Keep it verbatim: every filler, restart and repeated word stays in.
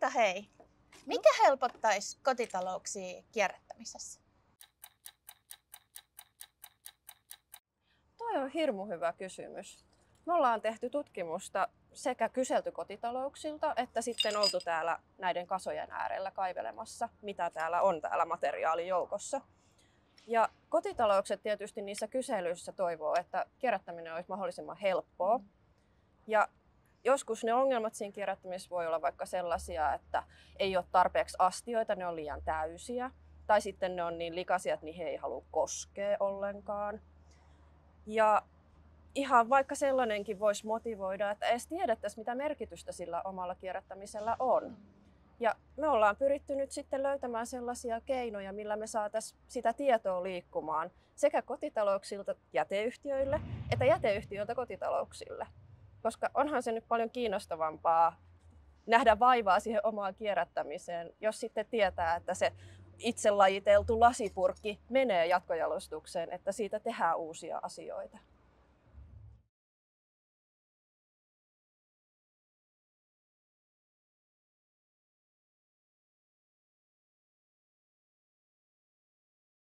Moikka hei! Mikä helpottaisi kotitalouksia kierrättämisessä? Toi on hirmu hyvä kysymys. Me ollaan tehty tutkimusta sekä kyselty kotitalouksilta että sitten oltu täällä näiden kasojen äärellä kaivelemassa, mitä täällä on täällä materiaalijoukossa. Ja kotitaloukset tietysti niissä kyselyissä toivoo, että kierrättäminen olisi mahdollisimman helppoa. Ja joskus ne ongelmat siinä kierrättämisessä voi olla vaikka sellaisia, että ei ole tarpeeksi astioita, ne on liian täysiä. Tai sitten ne on niin likaisia, että niihin ei halua koskea ollenkaan. Ja ihan vaikka sellainenkin voisi motivoida, että edes tiedettäisiin, mitä merkitystä sillä omalla kierrättämisellä on. Ja me ollaan pyritty nyt sitten löytämään sellaisia keinoja, millä me saataisiin sitä tietoa liikkumaan sekä kotitalouksilta jäteyhtiöille että jäteyhtiöiltä kotitalouksille. Koska onhan se nyt paljon kiinnostavampaa nähdä vaivaa siihen omaan kierrättämiseen, jos sitten tietää, että se itse lajiteltu lasipurkki menee jatkojalostukseen, että siitä tehdään uusia asioita.